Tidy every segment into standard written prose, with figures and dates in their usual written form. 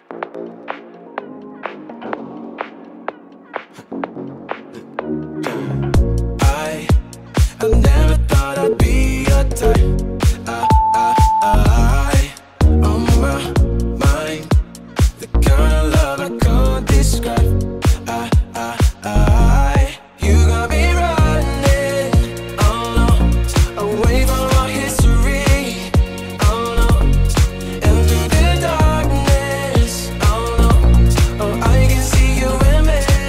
I never thought I'd be your type. On my mind, the kind of love I can't describe. You got me running, oh no, away from our history, oh no, and through the darkness, oh no, oh I can see you in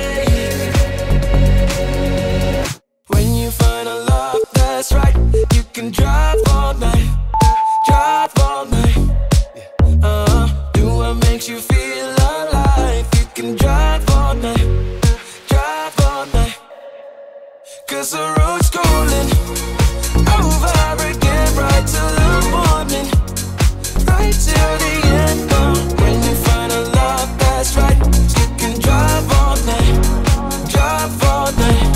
me. When you find a love that's right, you can drive all night, drive all night. Do what makes you feel alive. You can drive all night, drive all night. 'Cause the road's calling over again, right till the morning, right till the end. When you find a love that's right, you can drive all night, drive all night.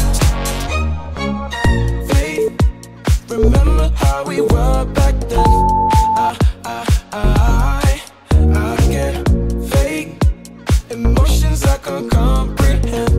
Faith, remember how we were back then. I get fake emotions I can't comprehend.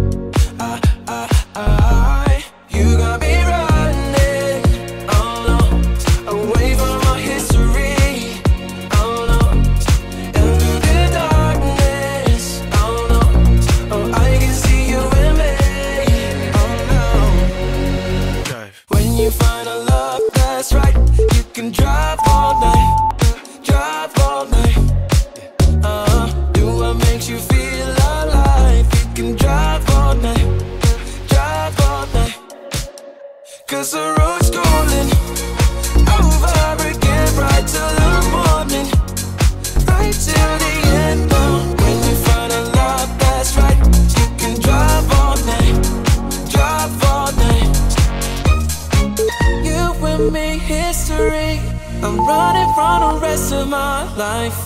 You got me running, oh no, away from our history, oh no, and through the darkness, oh no, oh I can see you in me, oh no. When you find a love that's right, you can drive all night, drive all night. Do what makes you feel alive. You can drive all night, drive all night. 'Cause the road's calling over again, right till the morning, right till the end. When you find a love that's right, you can drive all night, drive all night. You and me, history. I'm running from the rest of my life.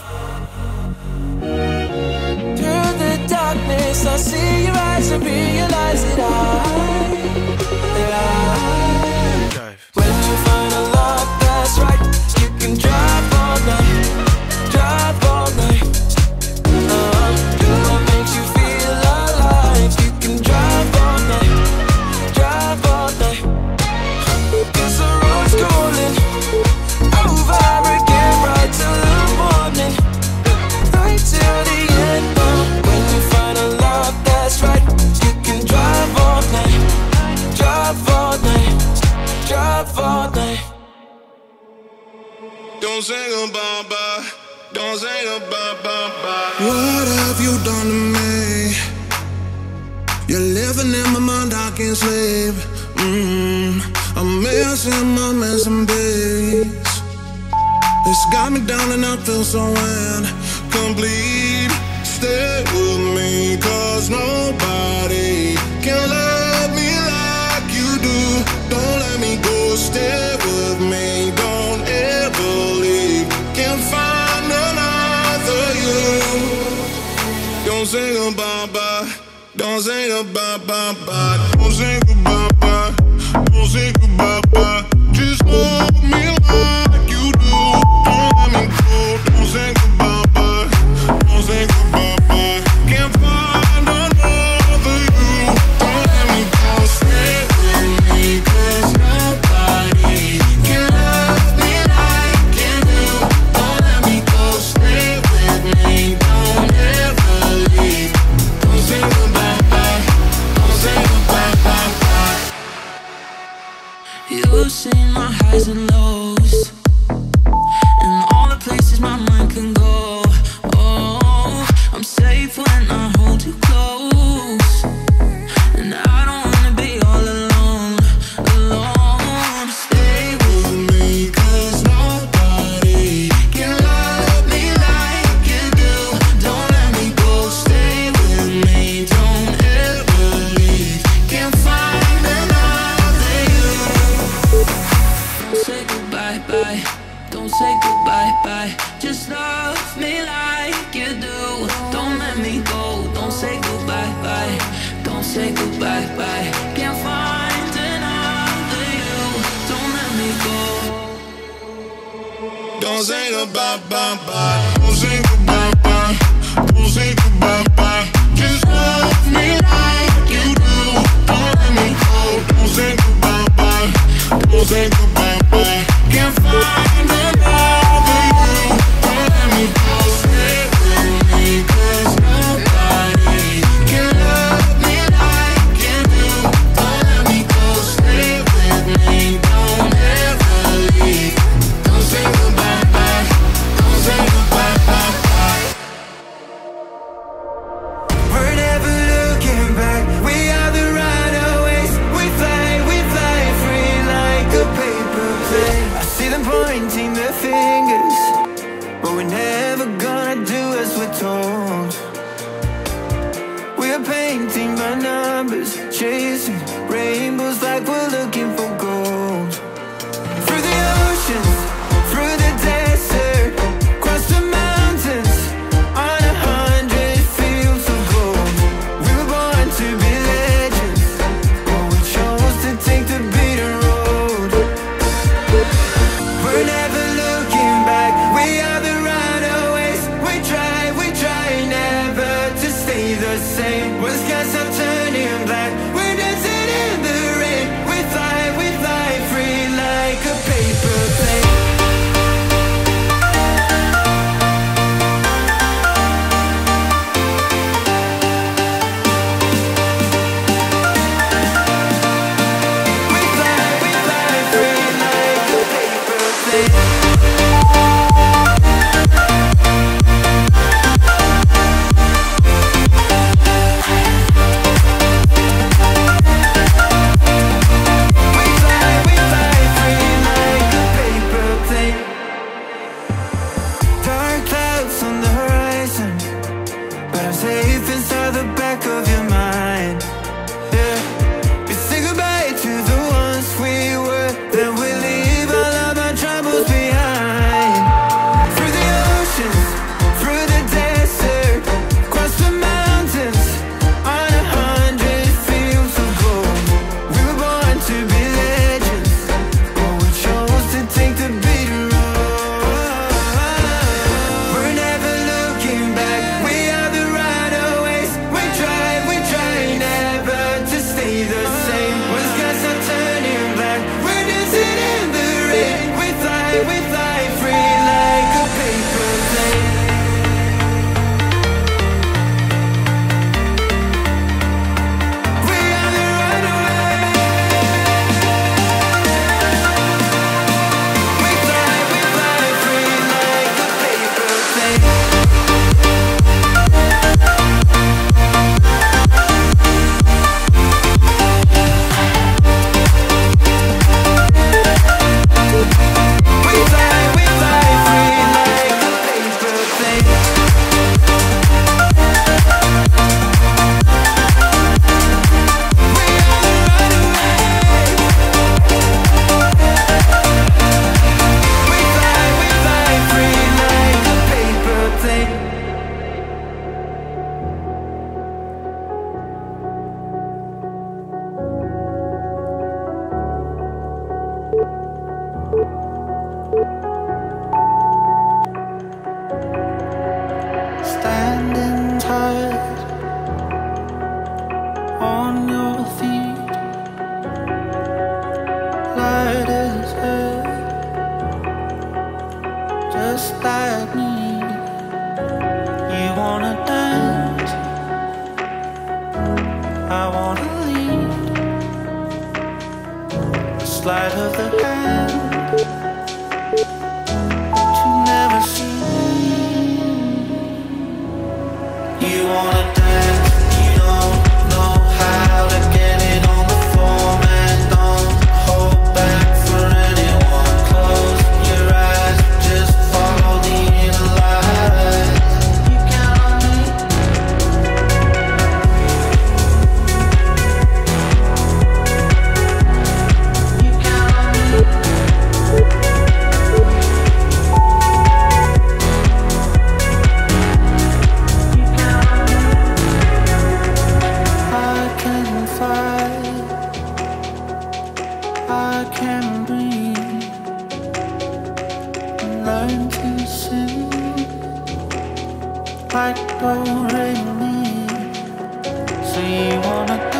Through the darkness, I see your eyes and realize that when you find a love that's right, you can drive all night, drive all night. Do what makes you feel alive. You can drive all night, drive all night. 'Cause the road's calling over again, right till the morning, right till the end. When you find a love that's right, you can drive all night, drive all night, drive all night. Don't say goodbye, bye. Don't say goodbye, bye, bye. What have you done to me? You're living in my mind, I can't sleep. I'm missing beats. It's got me down and I feel so incomplete. Stay with me, 'cause nobody can love me like you do. Don't let me go, stay with me, don't ever leave. Can't find another you. Don't say goodbye, bye. Don't say goodbye, bye, bye. Don't say goodbye, bye. Don't say goodbye, bye. Just love me like you do. Don't let me go. Don't say goodbye, bye. Don't say goodbye, bye. Can't find another you. Don't let me go. Stay with me, 'cause nobody can love me like you do. Don't let me go. Stay with me, don't ever leave. Don't say goodbye, bye. Don't say goodbye, bye, bye. You've seen my highs and lows, and all the places my mind can go. Oh, I'm safe when I hold you close, and I don't wanna be all alone, alone. Stay with me, 'cause nobody can love me like you do. Don't let me go, stay with me, don't ever leave. Can't find another you. Don't say goodbye, bye. Don't say goodbye, bye. Just love me like you do. Don't let me go. Don't say goodbye, bye. Don't say goodbye, bye. Can't find another you. Don't let me go. Don't say goodbye, bye, bye. Don't say goodbye, bye. Don't told. We're painting by numbers, chasing rainbows like we're looking for gold. Through the oceans, through the desert, across the mountains, on 100 fields of gold. We were born to be legends, but we chose to take the beaten road. We're never looking back, we are the runaways. We try never to stay the same. When skies are turning black, we're dancing in the rain. We fly free like a paper plane. We fly free like a paper plane. Safe inside the back of your mind. Yeah, we say goodbye to the ones we were, then we leave all of our troubles behind. Through the oceans, through the desert, across the mountains, on 100 fields of gold. We were born to be legends, but we chose to take the beaten road. We're never looking back, we are the runaways. We try never to stay the same. When skies are turning black, we're dancing in the rain. We fly free like a paper plane. We are the runaways. We fly free like a paper plane. We fly free like a paper plane. We are the runaways. We fly free like a paper plane. Standing tight on your feet, light as air, just like me. You wanna dance, I wanna lead. The sleight of the hand that you never see. You wanna dance, you don't know how to get it on the floor, man. Don't hold back for anyone. Close your eyes, just follow the inner light. You count on me. You count on me. I can fly, I can breathe, learn to sing like do re mi. So you wanna